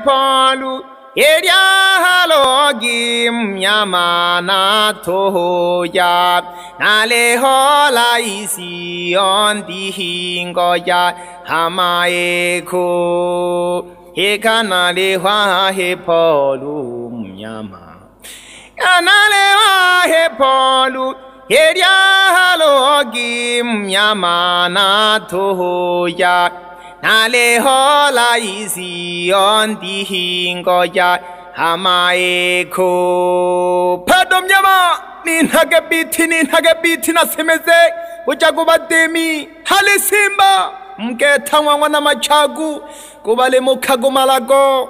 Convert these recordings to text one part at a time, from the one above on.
Palu, Eria Halogi, Yamana Toya, Nale Hola isi on the Hingoya, Hamaeko, Hekanale Wahe Palu, Yama, Anale Wahe Palu, Eria Halogi, Yamana Toya. Nale hola isi on the hingoya hamaeko Padom yama ninhage na semeze ujaguba demi hale simba mketa wana machagu kubale mukago malago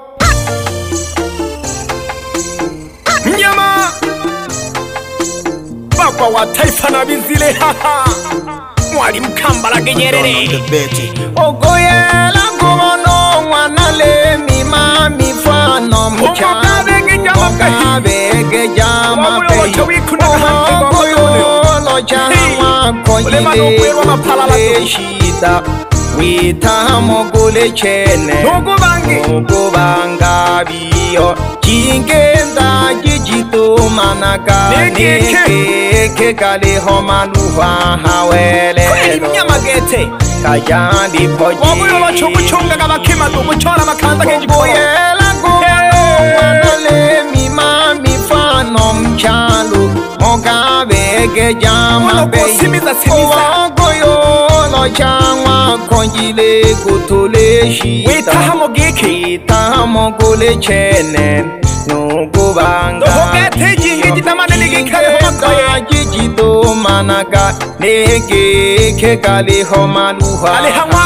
Nyama Papa wa taifa na bizile haha Mwalimu Kambarage Nyerere Ogoyela ngono mwanale mima mifano mcha Okabege jama peyi Ogoyolo chama kojile kule shida Wita mogule chene Nugubanga biyo Chingenda jijito manaka Neke kale homaluwa hawele Nyamagete Kajandi poji Wabuyolo chunga kama kima Muchora makanda kejipoya Ogoyela ngono manale mima mifano mchalu Okabege jama peyi Ogoyolo chama konjile kutule shita Wita mogule chene Nugubanga Jijito managa Nege kali homaluha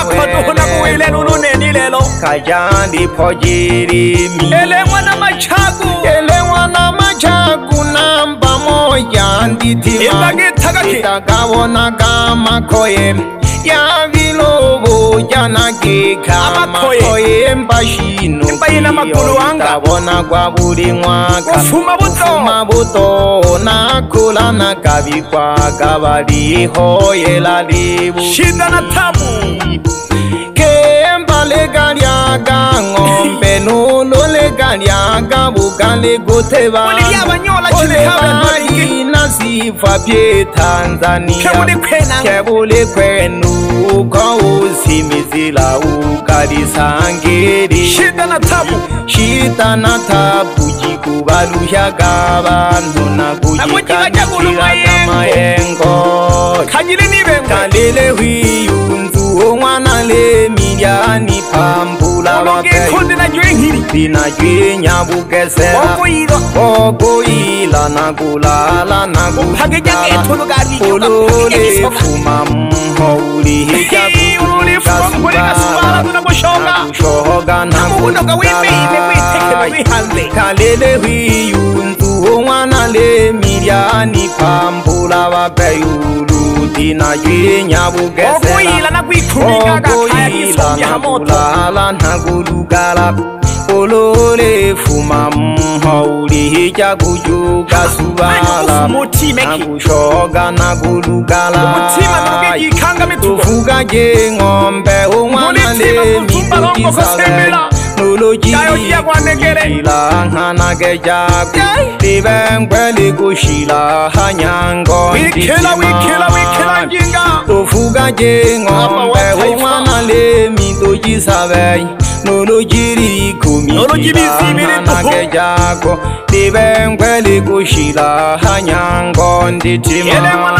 Kajandi pojiri mi Elewana machagu namba moja Nditima Itagawona kama koye Ya vilobo jana kama koye mbashino Tabona kwa buri mwaka Ufuma buto Nakula nakabi kwa kabali Hoye lalibu Shida na tabu Kembale galyaga Ngombe nulo le galyaga Bukale goteba Ole bali nasifa pie Tanzania Kebule kwenu Kwa usimizila ukadi sangeri Shita na tabu Jikubalusha gabantu na kujikanyakira kama engo Kalele wiyunzu Omwana le miliani pambula wapeyu Binajwe nyabukesera Ogoila nagulala Olole fuma mhouli hijabu Nagushoga nagulala Kalele wiyunzu Omwana le miliani pambula wapeyu Dinajwe nyabukesera Ogoila nagulala nagulugala Olole fuma mhouli hijabujuga subala Nagushoga nagulugala Tufuga je ngombe Omwana le mibukisabe Nolojiri kushila hana gejabu Libengwele kushila hanyango Tufuga je ngombe Omwana le mibukisabe Nolojiri kumishila hana gejabu Libengwele kushila hanyango nditima Elewana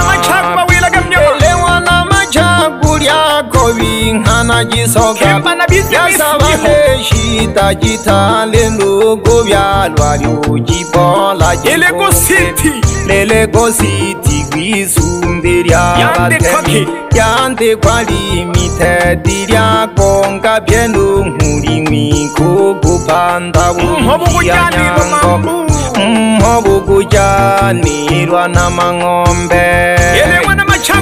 machagu lyako binghana jisoka Yasabane shita jitale lugo byalwa lyujibola Lelego city gwisumbi lyabate Yande kwa limited lyakonga byenu nkuri kupanda buyanyango Mhobukujanirwa na mangombe Elewana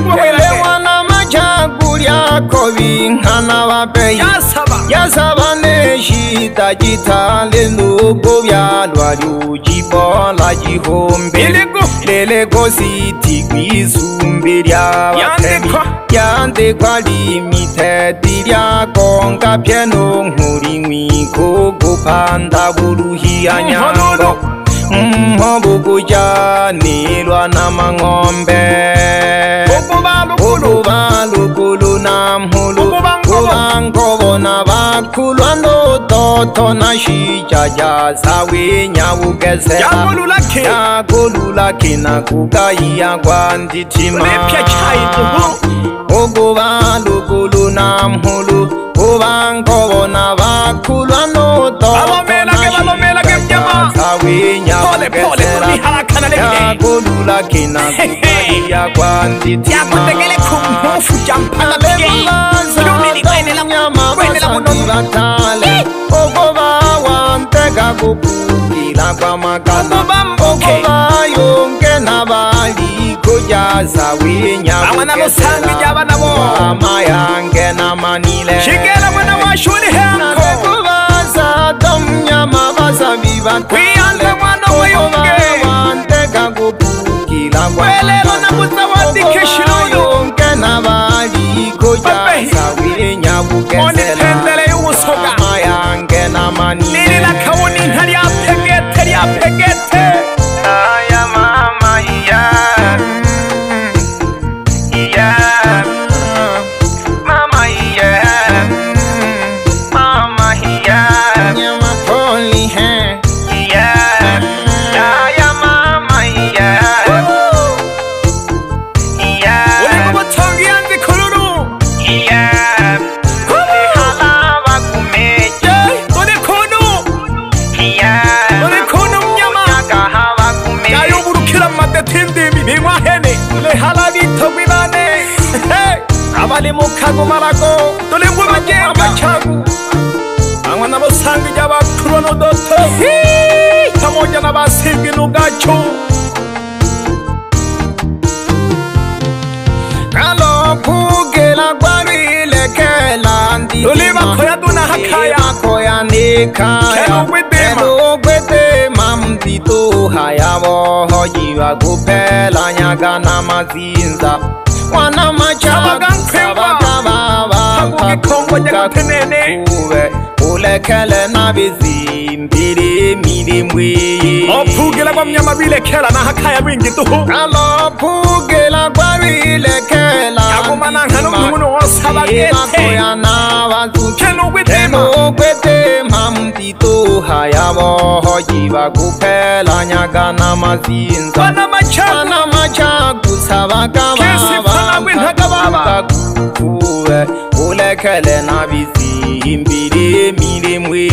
machagu lyako binghana wapeyi Yasabane shita jitale lugo byalwa lyujibola jihombe Lelego city gwisumbi lyabate Yande kwa limited lyakonga byenu nkuri mi koko panda buluhia nyango Mhobukuja nilwa na mangombe Ukubalukulu na mhulu Kubangobo na bakulwa ndototo na shijaja Zawe nyawugesela Yakulula kina kukaiya kwa nditima Ukubalukulu na mhulu Kubangobo na bakulwa ndototo Yakulula kina kukaiya kwa nditima Okoba wantega kupukila kwa makala Okoba yonke nabali kujaza winya Wama yange na manile Shigela mwana wa shuli henko Nabekubaza domnyama baza vibatale Okoba wantega kupukila kwa makala Okoba yonke nabali kujaza winya Wukesela Wama yange na manile Nilila kawuni hali apegete Aya mama iya Mama iya Mama iya Nyama poli he Iya Aya mama iya Iya Uli baba tongi yanzi kuluru Iya Halava kumeja Uli kunu Iya Uli kunu mnyama Yagahava kumeja Yayo burukila mate tindimi Bingwa hene Uli halavi togwibane Abali mukago marako Tuli mbuma jenga chagu Angwa nabo sangi jaba kurono doto Pamoja na basingi nugacho Kalo kugela gwari lekela ndima Tuli bakoya duna hakaya Bakoya nikaya Kelo gwete mamdito hayabo Hojiwa kupela nyaga na mazinza Wana machaga sabakababa Uwe ulekele na bizi mbili mili mwi Opugela kwa mnyama bilekela na hakaya wingi tuhu Kalo pugela kwa bilekela Yakumana nkanu mnunu osabagete Makoya na wazuki Keno gwete mamdito hayabo Hojiwa kupela nyaga na mazinza Wana machagu sabakababa Uwe ulekele na bizi mbili mili mwi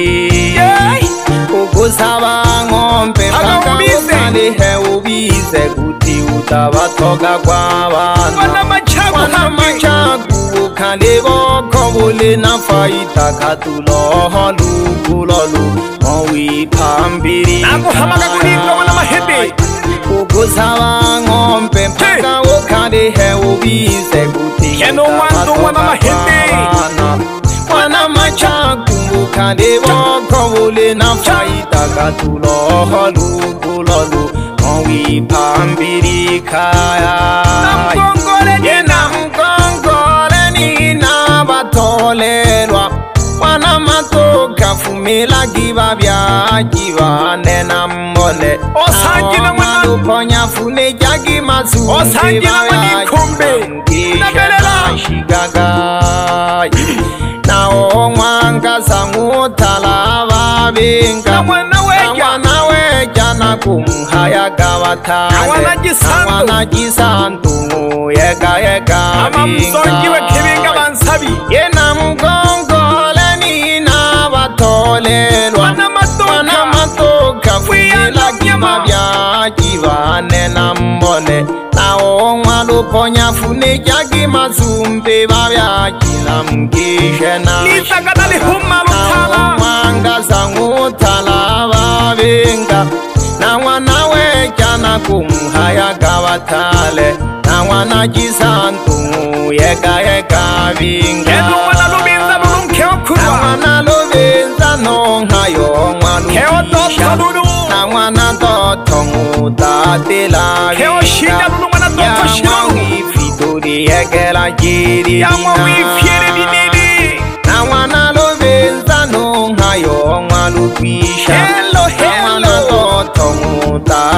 Ukusaba ngombe Paka ukalihe ubize Kuti utabatoga kwa bana Wana machagu ukalibo Kobuli na faita katulo Lukulolu Mwi pambiri Naku hamaga kuliko wana mahebe Ukusaba ngombe Paka ukalihe ubize Kuti Keno wandu wana mahebe Wana machagu ukalibo Kobuli na faita katulo Lukulolu Mwi pambiri kaya Namkongole nina batolelwa Wana matoka fumila giba bya giba nena mbole Osanjina mwana Uponya fune jagi mazu Osanjina mwana kumbe Nabelela Shigaga Na ongwanga sangutala babinga Na wana weja na kumhaya gawata Na wana jisantu yega Ama msongiwe kibinga bansabi Yena mgongole nina batolelwa Wana matoka fwila gima bya jivane na mbole Na ongwa luponya fune jagi mazumbe babya jina mgishe na Nisa kadali huma lutala Na ongwanga zangutala babinga Na wana weja na kumhaya gawatale Na wana jisantu yega binga Edu wana lubinza lulunke okurwa Na wana lubinza nonga yo mwanu Keo doto lulu Na wana doto ngutatila Keo shida lulu wana doto shilu Ya mwangi fituri yegela jiri Ya mwangi fiere dinini Na wana lubinza nonga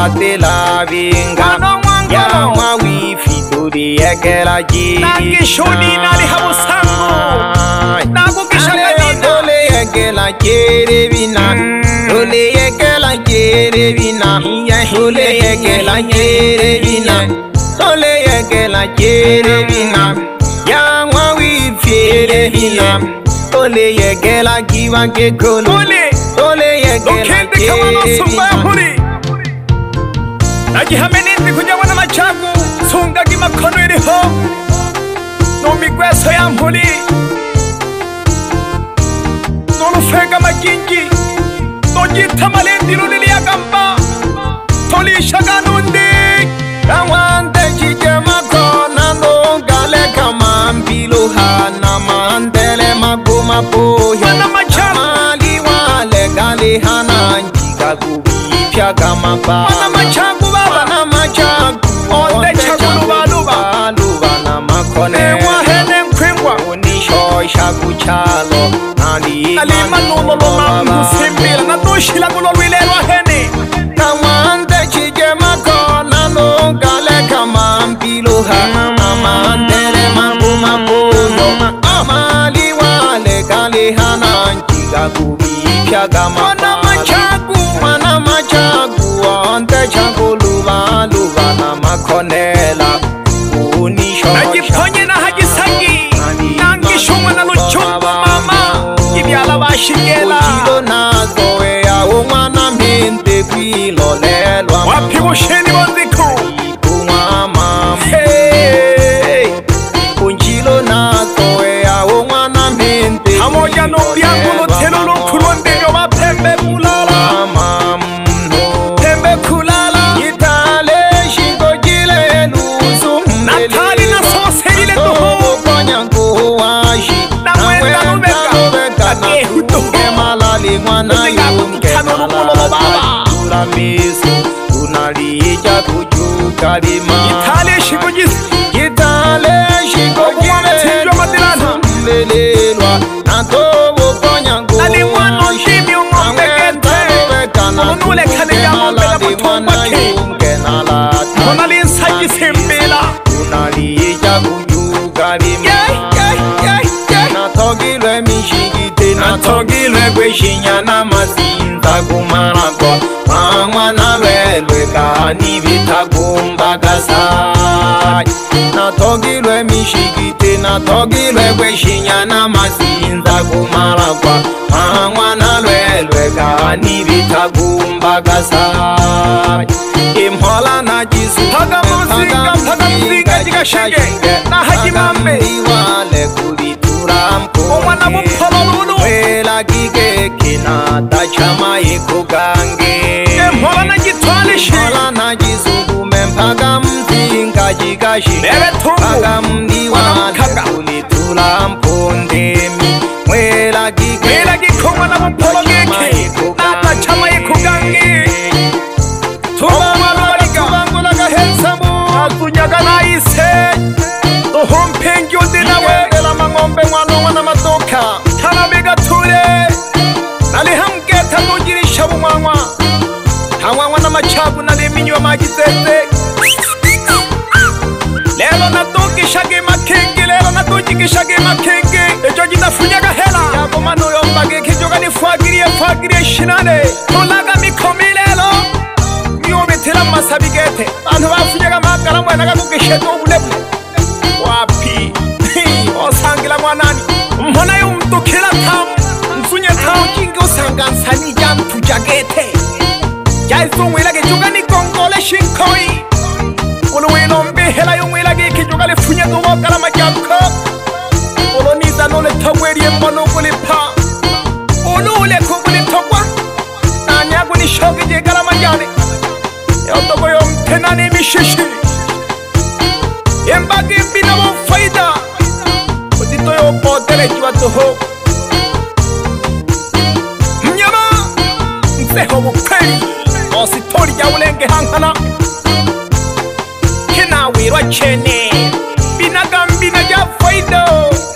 tela vinga ya mwa wifi dori ekela ji nangi shoni nali habusangu nago kishagani dole ekela jere vina dole ekela jere vina dole ekela jere vina dole ekela jere vina ya mwa wifi re vina dole ekela giva ke kolo dole ekela jere vina nagihameni kujabona machagu sungagi makono iriho no migweso ya mpuli no rufega majingi no jita malendiro liliyagamba tolishaga nundi Kawante chike makona no gale kama mpilu hana mandele maguma poyo Mana machagu Mali wale gali hana njika kubipya kama pa Mana machagu baba Mana machagu Onde chagu luba luba Luba na makone Ewa hene mkwengwa Unisho shaku chalo Nalima nuloloma mhusimbila Natushila kulolwilelwa hene Kawante chike makona no gale kama mpilu hana mandele maguma poyo Amali wale gali hana njika kubipya kama Mana machagu Mana machagu onte chagu luba luba na makonela Unisho nagiponye na hagisagi nangishomwa na luchungu mama ibyala bashigela Ujilo nazo ya umwana mente kwilolelwa wapi busheni bonziku Ipunwa mama hey Ujilo nazo ya umwana mente hamoja no byangu lutelo lukulondero bapembe mulala pembe kulala Itale shingo jile luzu natali na sose ile toho na mwenda lubeka ake hutoho malali mwana yunge Tula miso tunaliija kujuka lima itali shikujizi Itale shingo jile mbelelwa Natobo konya nguwa nali mwano ndimi umombe kente unule kane ya mombe la mutumbake monali nsaji sembela Tunaliija kujuka lima Natogilwe mishigite natogilwe kweshinya na mazinza kumaragwa Mwana lwelwe kani vitagumba kasai Natogilwe mishigite natogilwe kweshinya na mazinza kumaragwa Mwana lwelwe kani vitagumba kasai Imhola na jisu Paga muzinga jigashige na hajimambe Iwale kubitura omwana mupololulu Wela gige kina tachama ikugange emhola na gitwalishi Mola na jisugume mpaga mzinga jigashige Bebe tungu Paga mdiwale kubitura mpondemi Wela gikongwa na mupolo giki na tachama ikugange Tubangula gahensamu akunyaga na ise uhumpengi undi nawe Ela mangombe mwana wana madoka tanabiga ture nalihamgeta nugirisha bumwanwa hamwanwa na machagu naliminywa magizeze lelo nadugishage makingi lelo nadugishage makingi ejo gidafunyaga hela yagomano yombage kijoga nifagiriye shinane tulaga mikomi lelo nyobetera masabigete bantu bafunyaga magara mwana gagugishedo ubulebu wapi osangila mwanani mbona yumtukila tam mfunye tam kingi osangansani jam tujagete jaizongwila gejoga ni kongole shinkoi ulwilo mbihela yumwila gekijoga lefunye gobokala majabko uloniza nole togwerie mbono kulipa ulule kugulitogwa nanyagu ni shogi jegala majane yotogo yomtenani mishishi Yembagi mbina mo faida Udito yo potere jiwa toho Mnyama Mseho mukweli Ositori ya ulenge hankana Kina wirwa chene Binaga mbina ya faida